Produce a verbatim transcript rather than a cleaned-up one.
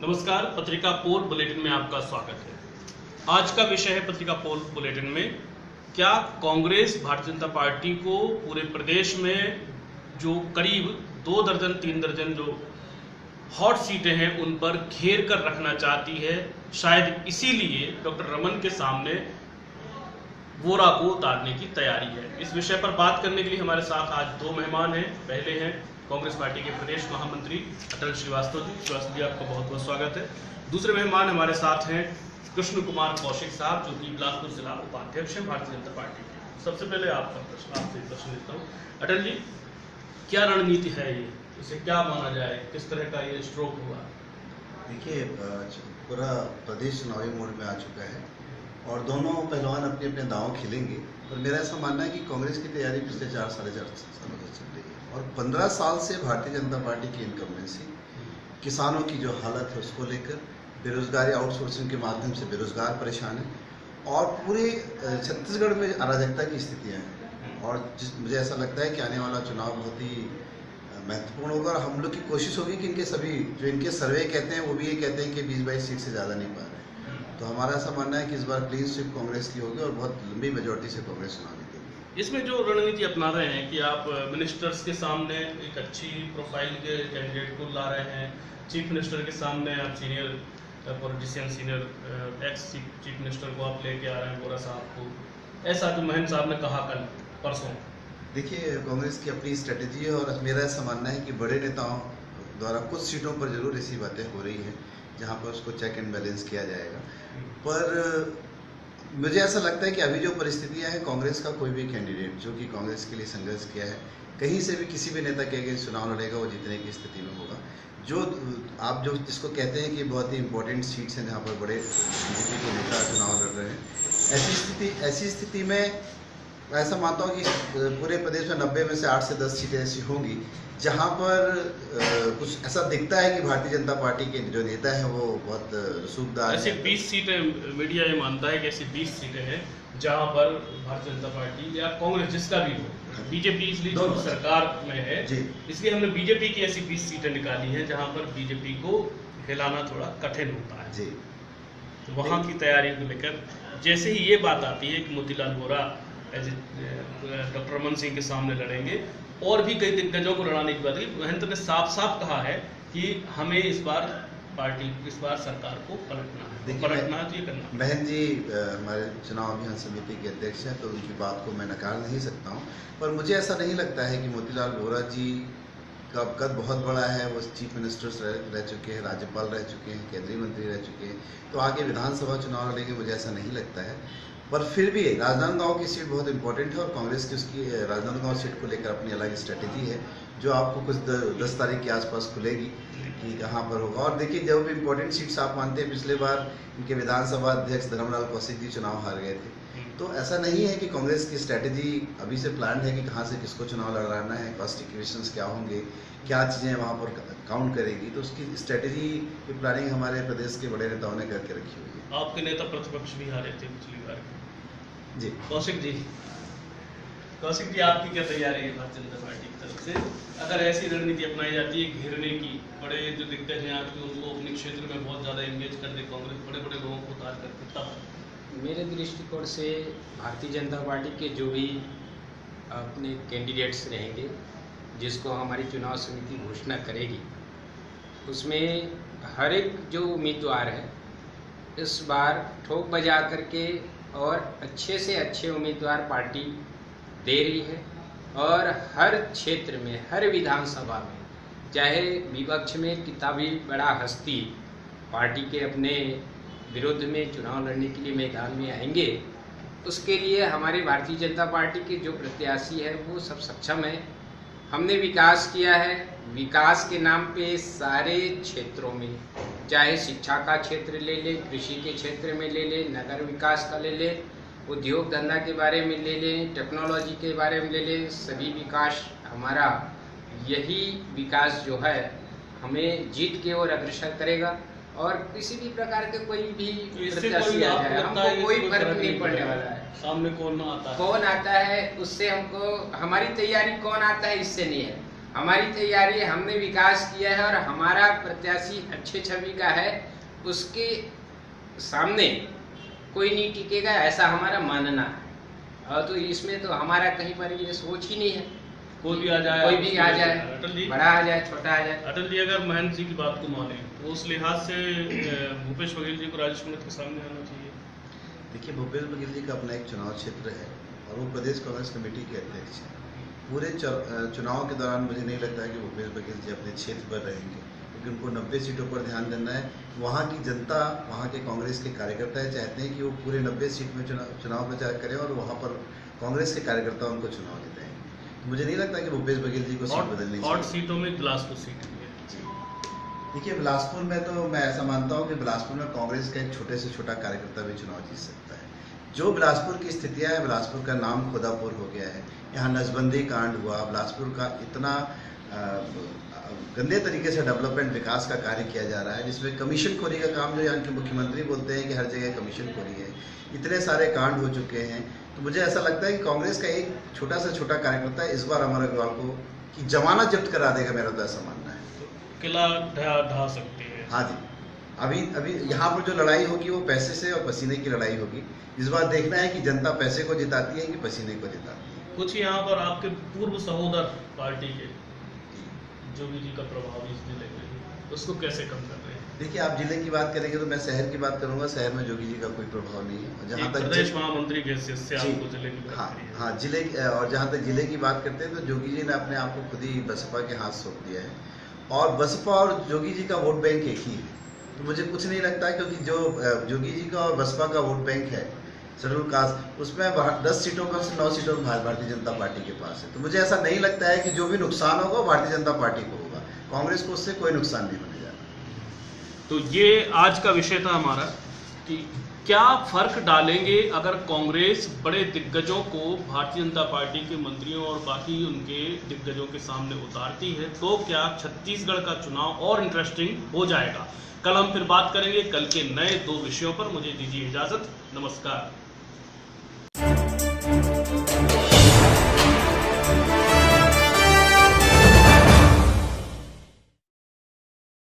नमस्कार, पत्रिका पोल बुलेटिन में आपका स्वागत है। आज का विषय है पत्रिका पोल बुलेटिन में, क्या कांग्रेस भारतीय जनता पार्टी को पूरे प्रदेश में जो करीब दो दर्जन तीन दर्जन जो हॉट सीटें हैं उन पर घेर कर रखना चाहती है। शायद इसीलिए डॉक्टर रमन के सामने वोरा को उतारने की तैयारी है। इस विषय पर बात करने के लिए हमारे साथ आज दो मेहमान हैं। पहले हैं कांग्रेस पार्टी के प्रदेश महामंत्री अटल श्रीवास्तव जी। श्रीवास्तव जी, आपका बहुत बहुत स्वागत है। दूसरे मेहमान हमारे साथ हैं कृष्ण कुमार कौशिक साहब, जो कि बिलासपुर जिला उपाध्यक्ष हैं भारतीय जनता पार्टी के। सबसे पहले आपका प्रश्न आपसे प्रश्न लेता हूँ। अटल जी, क्या रणनीति है ये, इसे क्या माना जाए, किस तरह का ये स्ट्रोक हुआ? देखिए, पूरा प्रदेश चुनावी मोड में आ चुका है और दोनों पहलवान अपने अपने दांव खेलेंगे। और मेरा ऐसा मानना है कि कांग्रेस की तैयारी पिछले चार साढ़े चार सालों से चल रही है और पंद्रह साल से भारतीय जनता पार्टी की इनकम्बेंसी, किसानों की जो हालत है उसको लेकर, बेरोजगारी आउटसोर्सिंग के माध्यम से बेरोजगार परेशान है और पूरे छत्तीसगढ़ में अराजकता की स्थितियाँ हैं। और जिस मुझे ऐसा लगता है कि आने वाला चुनाव बहुत ही महत्वपूर्ण होगा और हम लोग की कोशिश होगी कि इनके सभी जो इनके सर्वे कहते हैं वो भी ये कहते हैं कि बीस बाईस सीट से ज़्यादा नहीं पा रहे। तो हमारा ऐसा मानना है कि इस बार क्लीन स्वीप कांग्रेस की होगी और बहुत लंबी मेजोरिटी से कांग्रेस चुनाव जीतेगी। इसमें जो रणनीति अपना रहे हैं कि आप मिनिस्टर्स के सामने एक अच्छी प्रोफाइल के कैंडिडेट को ला रहे हैं, चीफ मिनिस्टर के सामने आप senior politician, senior ex chief minister को आप लेके आ रहे हैं, वोरा साहब को, ऐसा जो महन साहब ने कहा कल परसों। देखिए, कांग्रेस की अपनी स्ट्रेटेजी है और मेरा ऐसा मानना है कि बड़े नेताओं द्वारा कुछ सीटों पर जरूर ऐसी बातें हो रही हैं जहां पर उसको चेक एंड बैलेंस किया जाएगा। पर मुझे ऐसा लगता है कि अभी जो परिस्थितियां हैं, कांग्रेस का कोई भी कैंडिडेट जो कि कांग्रेस के लिए संघर्ष किया है, कहीं से भी किसी भी नेता के अगेंस्ट चुनाव लड़ेगा वो जीतने की स्थिति में होगा। जो आप जो जिसको कहते हैं कि बहुत ही इंपॉर्टेंट सीट्स हैं जहाँ पर बड़े बीजेपी के नेता चुनाव लड़ रहे हैं, ऐसी स्थिति ऐसी स्थिति में मैं ऐसा मानता हूँ कि पूरे प्रदेश में नब्बे में से आठ से दस सीटें ऐसी होंगी जहाँ पर आ, कुछ ऐसा दिखता है कि भारतीय जनता पार्टी के जो नेता हैं वो बहुत रसूखदार। ऐसी बीस सीटें मीडिया ये मानता है कि ऐसी बीस सीटें हैं जहाँ पर भारतीय जनता पार्टी या कांग्रेस जिसका भी हो, बीजेपी इसलिए जो सरकार में है इसलिए हमने बीजेपी की ऐसी बीस सीटें निकाली हैं जहाँ पर बीजेपी को हिलाना थोड़ा कठिन होता है जी। तो वहाँ की तैयारी को लेकर जैसे ही ये बात आती है कि मोतीलाल वोरा डॉक्टर रमन सिंह के सामने लड़ेंगे और भी कई दिग्गजों को लड़ाने की बात है, महंत ने साफ साफ कहा है कि हमें इस बार पार्टी इस बार सरकार को पलटना है। पलटना है तो ये करना। बहन जी हमारे चुनाव अभियान समिति के अध्यक्ष हैं तो उनकी बात को मैं नकार नहीं सकता हूँ, पर मुझे ऐसा नहीं लगता है कि मोतीलाल वोरा जी का कद बहुत बड़ा है। वो चीफ मिनिस्टर्स रह, रह चुके हैं, राज्यपाल रह चुके हैं, केंद्रीय मंत्री रह चुके हैं, तो आगे विधानसभा चुनाव लड़ेंगे, मुझे ऐसा नहीं लगता है। पर फिर भी राजनांदगांव की सीट बहुत इंपॉर्टेंट है और कांग्रेस की उसकी राजनांदगांव सीट को लेकर अपनी अलग स्ट्रेटेजी है जो आपको कुछ दस तारीख के आसपास खुलेगी कि कहाँ पर होगा। और देखिए, जो भी इंपॉर्टेंट सीट्स आप मानते हैं, पिछले बार इनके विधानसभा अध्यक्ष धर्मलाल कौशिक जी चुनाव हार गए थे, तो ऐसा नहीं है कि कांग्रेस की स्ट्रेटेजी अभी से प्लान है कि कहाँ से किसको चुनाव लड़ाना है, कॉस्ट इक्वेशंस क्या होंगे, क्या चीज़ें वहाँ पर काउंट करेगी, तो उसकी स्ट्रेटेजी की प्लानिंग हमारे प्रदेश के बड़े नेताओं ने करके रखी हुई है। आपके नेता प्रतिपक्ष भी हारे थे पिछली बार जी। कौशिक जी कौशिक जी आपकी क्या तैयारी है भारतीय जनता पार्टी की तरफ से, अगर ऐसी रणनीति अपनाई जाती है घेरने की, बड़े जो दिग्गज हैं आपके उनको अपने क्षेत्र में बहुत ज़्यादा एंगेज कर दे कांग्रेस, बड़े बड़े लोगों को उतार करके, तब? मेरे दृष्टिकोण से भारतीय जनता पार्टी के जो भी अपने कैंडिडेट्स रहेंगे जिसको हमारी चुनाव समिति घोषणा करेगी, उसमें हर एक जो उम्मीदवार है इस बार ठोक बजा करके और अच्छे से अच्छे उम्मीदवार पार्टी दे रही है और हर क्षेत्र में, हर विधानसभा में, चाहे विपक्ष में कितना भी बड़ा हस्ती पार्टी के अपने विरुद्ध में चुनाव लड़ने के लिए मैदान में आएंगे, उसके लिए हमारी भारतीय जनता पार्टी के जो प्रत्याशी है वो सब सक्षम है। हमने विकास किया है, विकास के नाम पे सारे क्षेत्रों में, चाहे शिक्षा का क्षेत्र ले ले, कृषि के क्षेत्र में ले ले, नगर विकास का ले ले, उद्योग धंधा के बारे में ले ले, टेक्नोलॉजी के बारे में ले ले, सभी विकास हमारा यही विकास जो है हमें जीत के ओर अग्रसर करेगा और किसी भी प्रकार के कोई भी प्रत्याशी आ जाए हमको कोई फर्क नहीं पड़ने वाला है। सामने कौन आता है कौन आता है उससे हमको, हमारी तैयारी कौन आता है इससे नहीं है, हमारी तैयारी है, हमने विकास किया है और हमारा प्रत्याशी अच्छे छवि का है, उसके सामने कोई नहीं टिकेगा, ऐसा हमारा मानना है। और तो इसमें तो हमारा कहीं पर ये सोच ही नहीं है, कोई भी आ जाए, कोई भी आ जाए, अटल जी, बड़ा आ जाए, छोटा आ जाए। अटल जी अगर महेंद्र जी की बात को माने तो उस लिहाज से भूपेश बघेल जी को राजेश पंडित के सामने आना चाहिए। देखिए, भूपेश बघेल जी का अपना एक चुनाव क्षेत्र है और वो प्रदेश कांग्रेस कमेटी के अध्यक्ष हैं। पूरे चुनाव के दौरान मुझे नहीं लगता है कि भूपेश बघेल जी अपने क्षेत्र पर रहेंगे, क्योंकि उनको नब्बे सीटों पर ध्यान देना है। वहाँ की जनता, वहाँ के कांग्रेस के कार्यकर्ता चाहते हैं कि वो पूरे नब्बे सीट में चुनाव चुनाव प्रचार करें और वहाँ पर कांग्रेस के कार्यकर्ता उनको चुनाव जिताएंगे। तो मुझे नहीं लगता कि भूपेश बघेल जी को सीट बदलनी चाहिए। और सीटों में बिलासपुर सीट है जी। देखिए, बिलासपुर में तो मैं ऐसा मानता हूँ कि बिलासपुर में कांग्रेस का एक छोटे से छोटा कार्यकर्ता भी चुनाव जीत सकता है। जो बिलासपुर की स्थितियाँ है, बिलासपुर का नाम खुदापुर हो गया है, यहाँ नसबंदी कांड हुआ, बिलासपुर का इतना आ, गंदे तरीके से डेवलपमेंट विकास का कार्य किया जा रहा है, जिसमें कमीशन खोरी का काम, जो यहाँ के मुख्यमंत्री बोलते हैं कि हर जगह कमीशन खोरी है, इतने सारे कांड हो चुके हैं। तो मुझे ऐसा लगता है कि कांग्रेस का एक छोटा से छोटा कार्यकर्ता इस बार अमर अग्रवाल को की जमानत जब्त करा देगा, मेरा तो ऐसा मानना है। तो किला ढा ढा सकते हैं। हाँ जी, अभी अभी यहाँ पर जो लड़ाई होगी वो पैसे से और पसीने की लड़ाई होगी। इस बार देखना है कि जनता पैसे को जिताती है कि पसीने को जिताती है। कुछ यहाँ पर आपके पूर्व सहोदर पार्टी के जोगी जी का प्रभाव इस जिले में, उसको कैसे कम कर रहे हैं? देखिए, आप जिले की बात करेंगे तो मैं शहर की बात करूंगा। शहर में जोगी जी का कोई प्रभाव नहीं है। जहाँ तक प्रदेश महामंत्री के हैसियत से आपको जिले की बात हाँ करी है। हाँ जिले, और जहाँ तक जिले की बात करते हैं तो जोगी जी ने अपने आप को खुद ही बसपा के हाथ सौंप दिया है, और बसपा और जोगी जी का वोट बैंक एक ही है। तो मुझे कुछ नहीं लगता है, क्योंकि जो जोगी जी का और बसपा का वोट बैंक है शेड्यूल कास्ट, उसमें दस सीटों में से नौ सीटों में भारतीय जनता पार्टी के पास है। तो मुझे ऐसा नहीं लगता है कि जो भी नुकसान होगा भारतीय जनता पार्टी को होगा, कांग्रेस को उससे कोई नुकसान नहीं होने जा रहा। तो ये आज का विषय था हमारा कि क्या फर्क डालेंगे अगर कांग्रेस बड़े दिग्गजों को भारतीय जनता पार्टी के मंत्रियों और बाकी उनके दिग्गजों के सामने उतारती है, तो क्या छत्तीसगढ़ का चुनाव और इंटरेस्टिंग हो जाएगा। कल हम फिर बात करेंगे कल के नए दो विषयों पर। मुझे दीजिए इजाजत, नमस्कार।